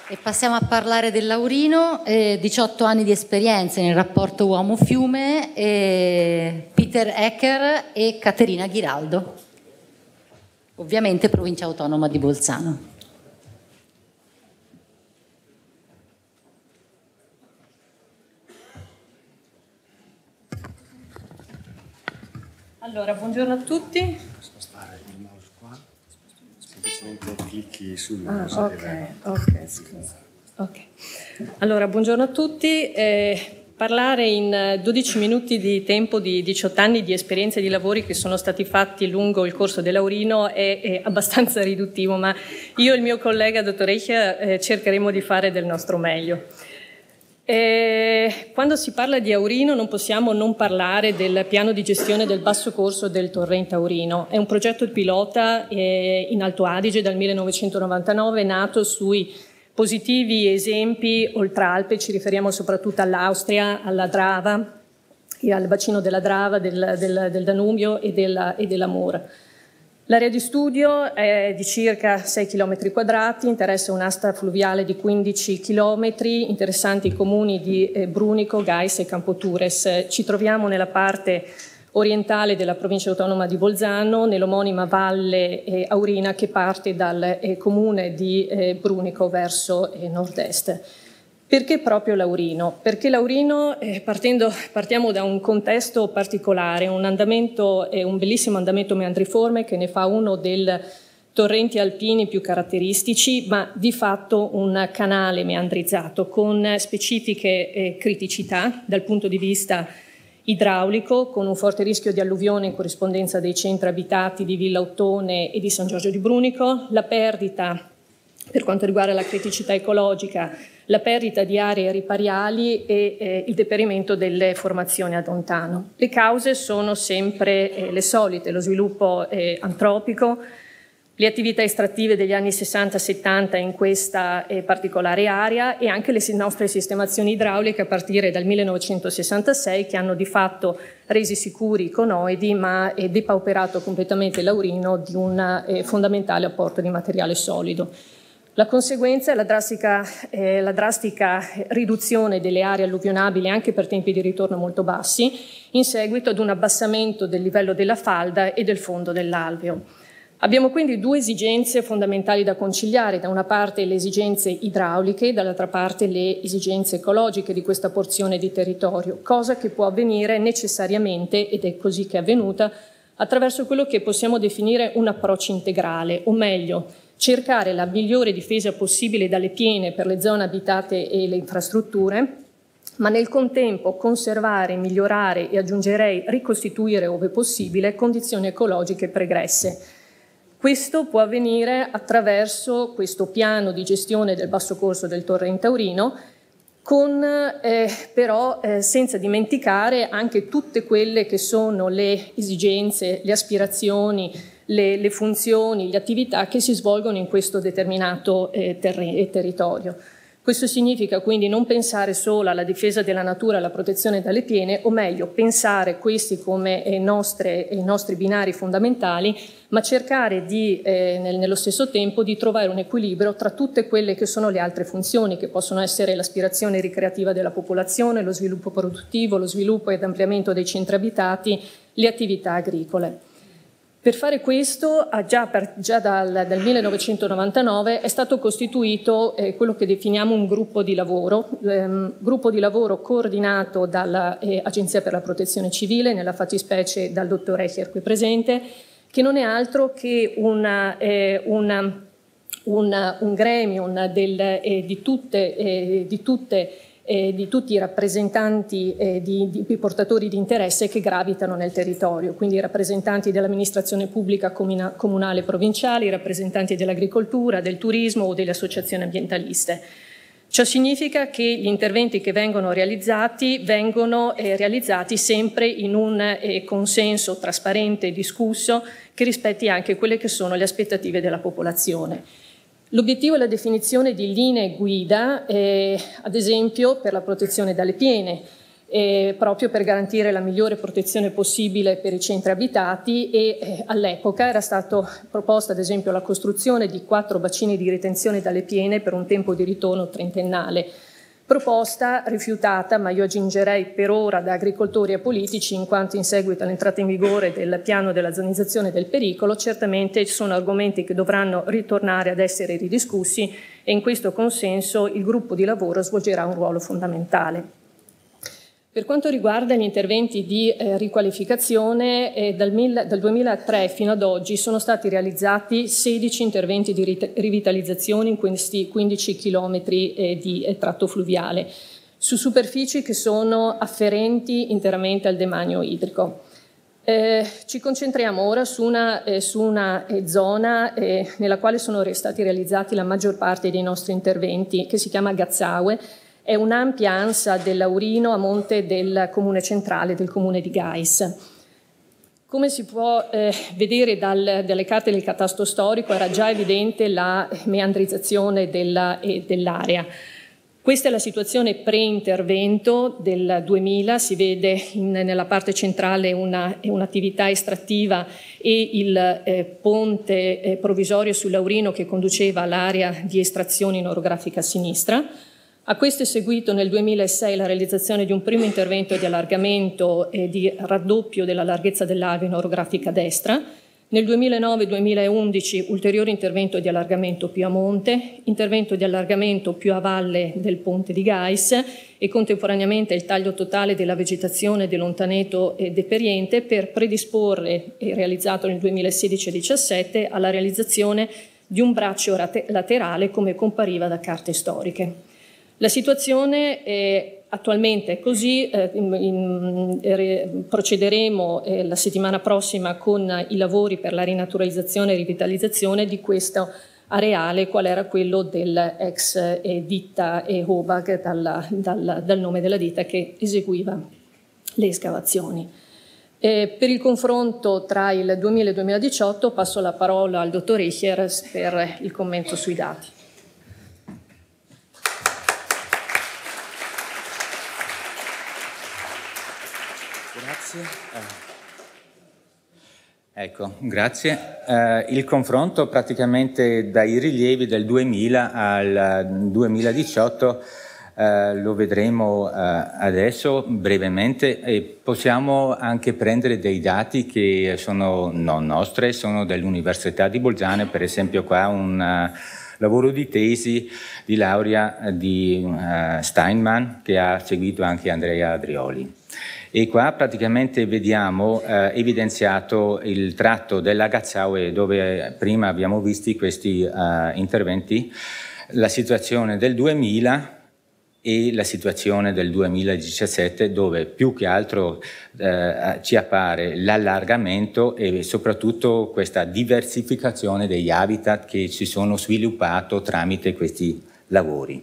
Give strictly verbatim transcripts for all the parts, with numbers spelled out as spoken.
E passiamo a parlare del Laurino, eh, diciotto anni di esperienze nel rapporto uomo-fiume, eh, Peter Ecker e Caterina Ghiraldo, ovviamente provincia autonoma di Bolzano. Allora, buongiorno a tutti. Spostare il mouse qua, semplicemente clicchi sul Ah, mouse. ok, ok, scusa. Ok. Allora, buongiorno a tutti. Eh, parlare in dodici minuti di tempo di diciotto anni di esperienze di lavori che sono stati fatti lungo il corso del Laurino è, è abbastanza riduttivo, ma io e il mio collega, dottor Eicher, eh, cercheremo di fare del nostro meglio. Eh, quando si parla di Aurino non possiamo non parlare del piano di gestione del basso corso del torrente Aurino. È un progetto pilota eh, in Alto Adige dal millenovecentonovantanove, nato sui positivi esempi oltralpe, ci riferiamo soprattutto all'Austria, alla Drava, e al bacino della Drava, del, del, del Danubio e della, e della Mura. L'area di studio è di circa sei chilometri quadrati, interessa un'asta fluviale di quindici chilometri, interessanti i comuni di eh, Brunico, Gais e Campotures. Ci troviamo nella parte orientale della provincia autonoma di Bolzano, nell'omonima Valle eh, Aurina che parte dal eh, comune di eh, Brunico verso eh, nord-est. Perché proprio Laurino? Perché Laurino, eh, partendo, partiamo da un contesto particolare, un andamento, eh, un bellissimo andamento meandriforme che ne fa uno dei torrenti alpini più caratteristici, ma di fatto un canale meandrizzato con specifiche eh, criticità dal punto di vista idraulico, con un forte rischio di alluvione in corrispondenza dei centri abitati di Villa Ottone e di San Giorgio di Brunico, la perdita, per quanto riguarda la criticità ecologica, la perdita di aree ripariali e eh, il deperimento delle formazioni ad ontano. Le cause sono sempre eh, le solite, lo sviluppo eh, antropico, le attività estrattive degli anni sessanta settanta in questa eh, particolare area e anche le nostre sistemazioni idrauliche a partire dal millenovecentosessantasei che hanno di fatto resi sicuri i conoidi ma eh, depauperato completamente l'Aurino di un eh, fondamentale apporto di materiale solido. La conseguenza è la drastica, eh, la drastica riduzione delle aree alluvionabili anche per tempi di ritorno molto bassi in seguito ad un abbassamento del livello della falda e del fondo dell'alveo. Abbiamo quindi due esigenze fondamentali da conciliare, da una parte le esigenze idrauliche, dall'altra parte le esigenze ecologiche di questa porzione di territorio, cosa che può avvenire necessariamente, ed è così che è avvenuta, attraverso quello che possiamo definire un approccio integrale, o meglio, cercare la migliore difesa possibile dalle piene per le zone abitate e le infrastrutture, ma nel contempo conservare, migliorare e aggiungerei ricostituire, ove possibile, condizioni ecologiche pregresse. Questo può avvenire attraverso questo piano di gestione del basso corso del torrente Aurino, con eh, però eh, senza dimenticare anche tutte quelle che sono le esigenze, le aspirazioni, le, le funzioni, le attività che si svolgono in questo determinato eh, ter- territorio. Questo significa quindi non pensare solo alla difesa della natura e alla protezione dalle piene, o meglio, pensare questi come eh, nostre, eh, i nostri binari fondamentali, ma cercare di, eh, nel, nello stesso tempo di trovare un equilibrio tra tutte quelle che sono le altre funzioni, che possono essere l'aspirazione ricreativa della popolazione, lo sviluppo produttivo, lo sviluppo ed ampliamento dei centri abitati, le attività agricole. Per fare questo, già, per, già dal, dal millenovecentonovantanove è stato costituito eh, quello che definiamo un gruppo di lavoro, ehm, gruppo di lavoro coordinato dall'Agenzia eh, per la Protezione Civile, nella fattispecie dal dottor Eicher qui presente, che non è altro che una, eh, una, una, un gremium del, eh, di tutte, eh, di tutte Eh, di tutti i rappresentanti eh, di, di, di portatori di interesse che gravitano nel territorio, quindi i rappresentanti dell'amministrazione pubblica comuna, comunale e provinciale, i rappresentanti dell'agricoltura, del turismo o delle associazioni ambientaliste. Ciò significa che gli interventi che vengono realizzati vengono eh, realizzati sempre in un eh, consenso trasparente e discusso che rispetti anche quelle che sono le aspettative della popolazione. L'obiettivo è la definizione di linee guida, eh, ad esempio per la protezione dalle piene, eh, proprio per garantire la migliore protezione possibile per i centri abitati e eh, all'epoca era stata proposta ad esempio la costruzione di quattro bacini di ritenzione dalle piene per un tempo di ritorno trentennale. Proposta rifiutata, ma io aggiungerei per ora da agricoltori e politici, in quanto in seguito all'entrata in vigore del piano della zonizzazione del pericolo, certamente ci sono argomenti che dovranno ritornare ad essere ridiscussi e in questo consenso il gruppo di lavoro svolgerà un ruolo fondamentale. Per quanto riguarda gli interventi di eh, riqualificazione, eh, dal, mil, dal duemilatré fino ad oggi sono stati realizzati sedici interventi di rivitalizzazione in questi quindici chilometri eh, di eh, tratto fluviale, su superfici che sono afferenti interamente al demanio idrico. Eh, ci concentriamo ora su una, eh, su una eh, zona eh, nella quale sono stati realizzati la maggior parte dei nostri interventi, che si chiama Gazzaue. È un'ampia ansa del Laurino a monte del comune centrale, del comune di Gais. Come si può eh, vedere dal, dalle carte del catasto storico, era già evidente la meandrizzazione della, eh, dell'area. Questa è la situazione pre-intervento del duemila, si vede in, nella parte centrale una, un'attività estrattiva e il eh, ponte eh, provvisorio sul Laurino che conduceva all'area di estrazione in orografica a sinistra. A questo è seguito nel duemilasei la realizzazione di un primo intervento di allargamento e di raddoppio della larghezza dell'alveo in orografica a destra. Nel duemilanove duemilaundici ulteriore intervento di allargamento più a monte, intervento di allargamento più a valle del ponte di Gais e contemporaneamente il taglio totale della vegetazione dell'Ontaneto e deperiente per predisporre, e realizzato nel duemilasedici diciassette, alla realizzazione di un braccio laterale come compariva da carte storiche. La situazione è attualmente è così, eh, in, in, eh, procederemo eh, la settimana prossima con i lavori per la rinaturalizzazione e rivitalizzazione di questo areale, qual era quello dell'ex eh, ditta eh, Hobag, dalla, dal, dal nome della ditta che eseguiva le escavazioni. Eh, per il confronto tra il duemila e il duemiladiciotto passo la parola al dottor Eicher per il commento sui dati. Grazie. Ecco, grazie. Eh, il confronto praticamente dai rilievi del duemila al duemiladiciotto eh, lo vedremo eh, adesso brevemente e possiamo anche prendere dei dati che sono non nostre, sono dell'Università di Bolzano, per esempio qua un uh, lavoro di tesi di laurea di uh, Steinman che ha seguito anche Andrea Adrioli. E qua praticamente vediamo eh, evidenziato il tratto della Gazzaue dove prima abbiamo visto questi eh, interventi, la situazione del duemila e la situazione del duemiladiciassette dove più che altro eh, ci appare l'allargamento e soprattutto questa diversificazione degli habitat che si sono sviluppati tramite questi lavori.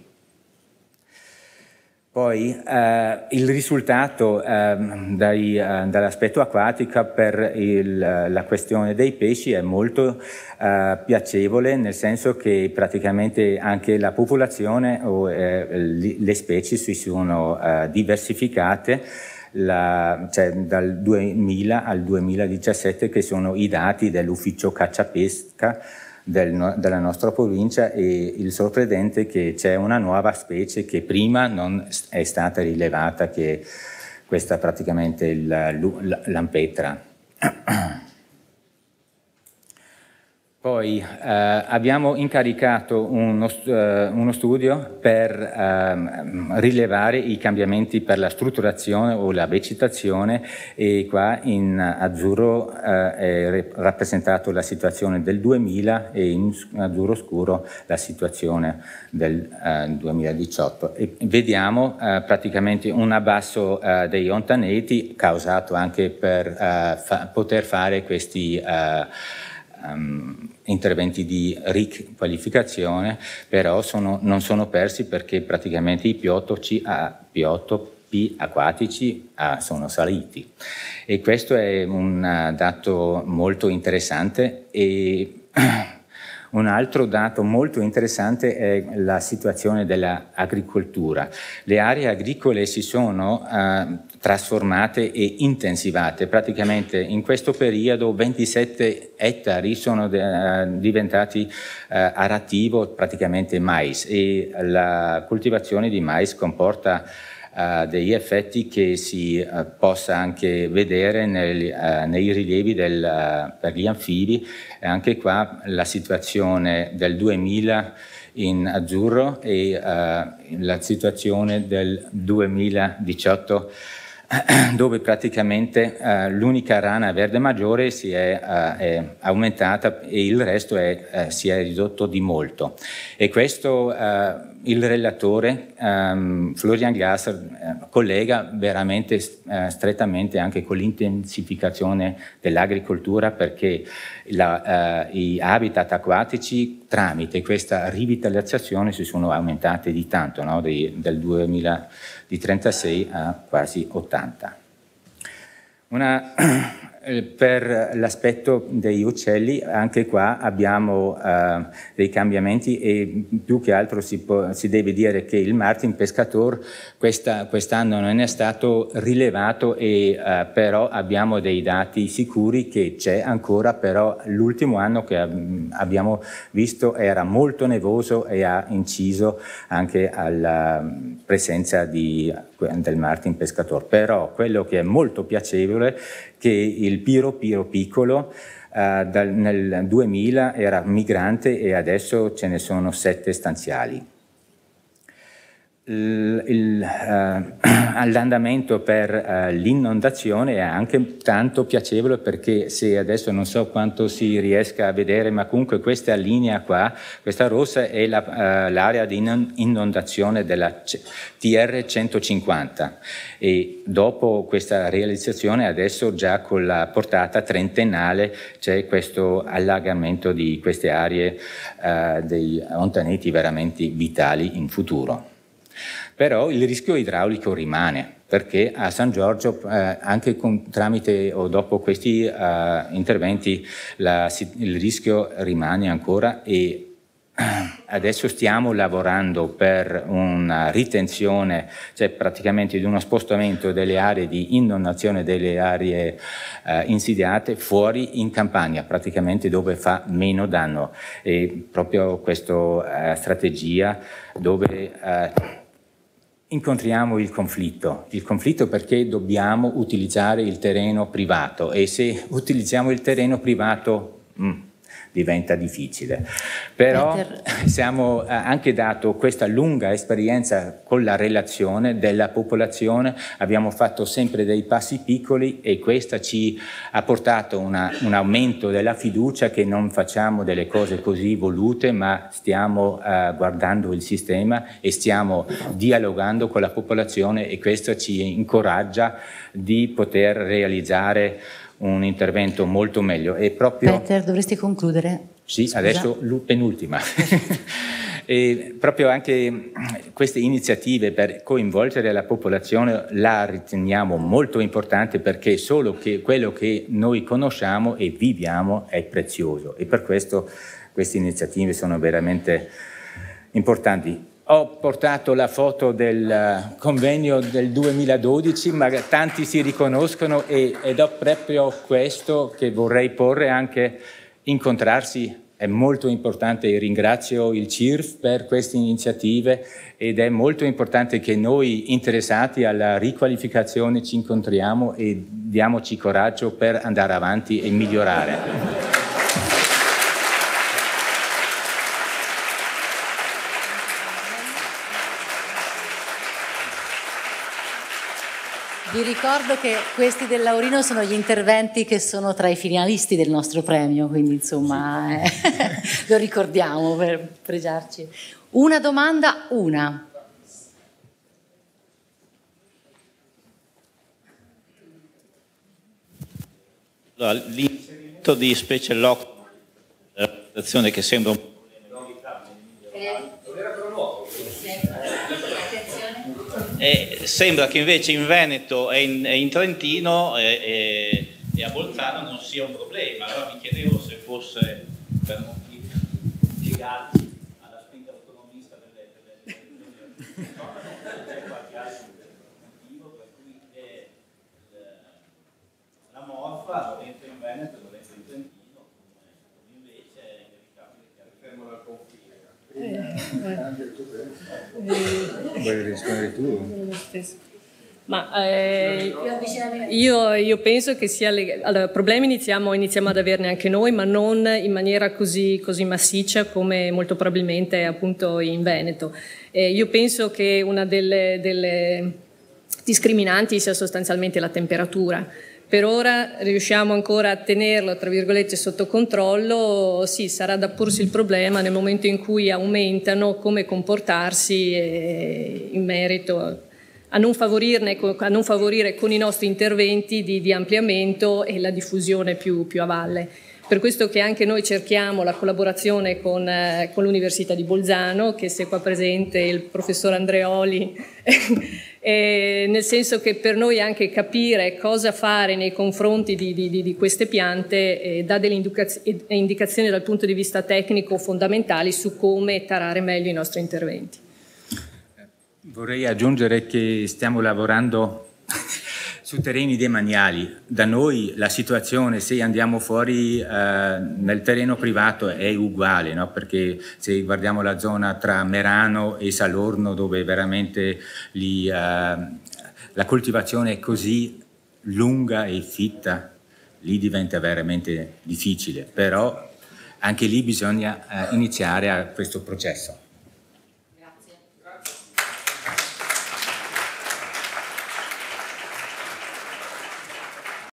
Poi eh, il risultato eh, dai, eh, dall'aspetto acquatico per il, la questione dei pesci è molto eh, piacevole, nel senso che praticamente anche la popolazione o eh, le specie si sono eh, diversificate la, cioè, dal duemila al duemiladiciassette, che sono i dati dell'ufficio caccia-pesca Del, della nostra provincia, e il sorprendente è che c'è una nuova specie che prima non è stata rilevata, che è questa praticamente l'ampetra. Poi eh, abbiamo incaricato uno, uh, uno studio per uh, rilevare i cambiamenti per la strutturazione o la vegetazione, e qua in azzurro uh, è rappresentato la situazione del duemila e in azzurro scuro la situazione del uh, duemiladiciotto. E vediamo uh, praticamente un abbasso uh, dei ontaneti causato anche per uh, fa poter fare questi uh, Um, interventi di riqualificazione, però sono, non sono persi perché praticamente i biotopi, ah, biotopi acquatici ah, sono saliti, e questo è un uh, dato molto interessante. E Un altro dato molto interessante è la situazione dell'agricoltura. Le aree agricole si sono eh, trasformate e intensivate. Praticamente in questo periodo ventisette ettari sono eh, diventati eh, arativo praticamente mais, e la coltivazione di mais comporta Uh, degli effetti che si uh, possa anche vedere nel, uh, nei rilievi del, uh, per gli anfibi. E anche qua la situazione del duemila in azzurro e uh, la situazione del duemiladiciotto, dove praticamente uh, l'unica rana verde maggiore si è, uh, è aumentata e il resto è, uh, si è ridotto di molto. E questo uh, il relatore um, Florian Gasser uh, collega veramente uh, strettamente anche con l'intensificazione dell'agricoltura, perché la, uh, i habitat acquatici tramite questa rivitalizzazione si sono aumentati di tanto, no? di, del duemila di trentasei a quasi ottanta. Una, per l'aspetto degli uccelli, anche qua abbiamo uh, dei cambiamenti, e più che altro si, può, si deve dire che il Martin Pescator questa, quest'anno non è stato rilevato, e uh, però abbiamo dei dati sicuri che c'è ancora, però l'ultimo anno che abbiamo visto era molto nevoso e ha inciso anche alla presenza di, del Martin Pescator. Però quello che è molto piacevole che il Piro Piro piccolo eh, dal, nel duemila era migrante e adesso ce ne sono sette stanziali. L'andamento per uh, l'inondazione è anche tanto piacevole, perché se adesso non so quanto si riesca a vedere, ma comunque questa linea qua, questa rossa è l'area uh, di inondazione della T R centocinquanta, e dopo questa realizzazione adesso già con la portata trentennale c'è questo allagamento di queste aree uh, dei montaneti veramente vitali in futuro. Però il rischio idraulico rimane, perché a San Giorgio eh, anche con, tramite o dopo questi eh, interventi la, il rischio rimane ancora, e adesso stiamo lavorando per una ritenzione, cioè praticamente di uno spostamento delle aree di inondazione delle aree eh, insidiate fuori in campagna, praticamente dove fa meno danno, e proprio questa eh, strategia dove eh, incontriamo il conflitto, il conflitto perché dobbiamo utilizzare il terreno privato, e se utilizziamo il terreno privato mh, diventa difficile. Però siamo anche dato questa lunga esperienza con la relazione della popolazione, abbiamo fatto sempre dei passi piccoli, e questo ci ha portato una, un aumento della fiducia, che non facciamo delle cose così volute, ma stiamo uh, guardando il sistema e stiamo dialogando con la popolazione, e questo ci incoraggia di poter realizzare un intervento molto meglio. E proprio... Peter, dovresti concludere. Sì, scusa. Adesso penultima. E proprio anche queste iniziative per coinvolgere la popolazione la riteniamo molto importante, perché solo che quello che noi conosciamo e viviamo è prezioso, e per questo queste iniziative sono veramente importanti. Ho portato la foto del convegno del duemiladodici, ma tanti si riconoscono, e, ed è proprio questo che vorrei porre, anche incontrarsi è molto importante, e ringrazio il C I R F per queste iniziative, ed è molto importante che noi interessati alla riqualificazione ci incontriamo e diamoci coraggio per andare avanti e migliorare. Vi ricordo che questi del Laurino sono gli interventi che sono tra i finalisti del nostro premio, quindi insomma eh, lo ricordiamo per pregiarci. Una domanda, una. Allora, l'inserimento di special lock, l'azione che sembra un po'... E sembra che invece in Veneto e in, e in Trentino e, e, e a Bolzano non sia un problema. Allora mi chiedevo se fosse per motivi legati alla spinta autonomista delle regioni, no? C'è qualche altro motivo per cui è la morfa, Dolente in Veneto e Dolente in Trentino, come invece è inevitabile che fermo dal confine. Vuoi rispondere tu? Ma eh, io, io penso che sia leg- allora, problemi iniziamo, iniziamo ad averne anche noi, ma non in maniera così, così massiccia come molto probabilmente è appunto in Veneto. Eh, io penso che una delle, delle discriminanti sia sostanzialmente la temperatura. Per ora riusciamo ancora a tenerlo, tra virgolette, sotto controllo. Sì, sarà da porsi il problema nel momento in cui aumentano, come comportarsi eh, in merito a non, favorirne, a non favorire con i nostri interventi di, di ampliamento e la diffusione più, più a valle. Per questo che anche noi cerchiamo la collaborazione con, eh, con l'Università di Bolzano, che se è qua presente il professor Andreoli, eh, nel senso che per noi anche capire cosa fare nei confronti di, di, di queste piante eh, dà delle indicazioni dal punto di vista tecnico fondamentali su come tarare meglio i nostri interventi. Vorrei aggiungere che stiamo lavorando su terreni demaniali. Da noi la situazione, se andiamo fuori eh, nel terreno privato, è uguale, no? Perché se guardiamo la zona tra Merano e Salorno, dove veramente lì, eh, la coltivazione è così lunga e fitta, lì diventa veramente difficile, però anche lì bisogna eh, iniziare a questo processo.